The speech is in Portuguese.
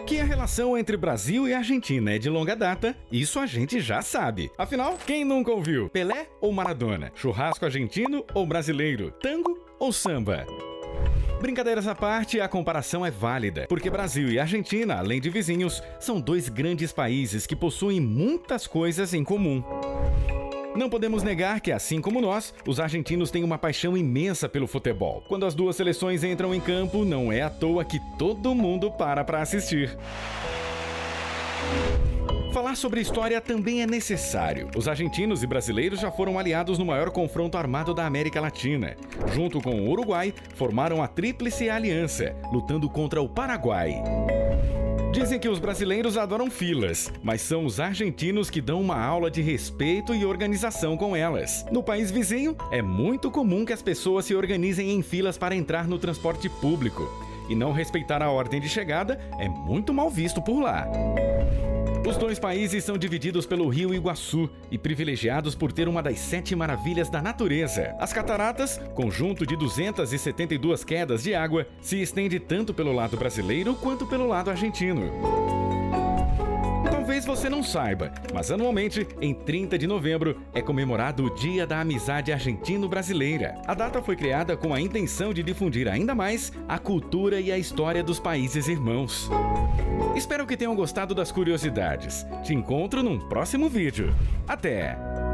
Que a relação entre Brasil e Argentina é de longa data, isso a gente já sabe. Afinal, quem nunca ouviu? Pelé ou Maradona? Churrasco argentino ou brasileiro? Tango ou samba? Brincadeiras à parte, a comparação é válida, porque Brasil e Argentina, além de vizinhos, são dois grandes países que possuem muitas coisas em comum. Não podemos negar que, assim como nós, os argentinos têm uma paixão imensa pelo futebol. Quando as duas seleções entram em campo, não é à toa que todo mundo para assistir. Falar sobre história também é necessário. Os argentinos e brasileiros já foram aliados no maior confronto armado da América Latina. Junto com o Uruguai, formaram a Tríplice Aliança, lutando contra o Paraguai. Dizem que os brasileiros adoram filas, mas são os argentinos que dão uma aula de respeito e organização com elas. No país vizinho, é muito comum que as pessoas se organizem em filas para entrar no transporte público. E não respeitar a ordem de chegada é muito mal visto por lá. Os dois países são divididos pelo Rio Iguaçu e privilegiados por ter uma das 7 maravilhas da natureza. As cataratas, conjunto de 272 quedas de água, se estende tanto pelo lado brasileiro quanto pelo lado argentino. Talvez você não saiba, mas anualmente, em 30 de novembro, é comemorado o Dia da Amizade Argentino-Brasileira. A data foi criada com a intenção de difundir ainda mais a cultura e a história dos países irmãos. Espero que tenham gostado das curiosidades. Te encontro num próximo vídeo. Até!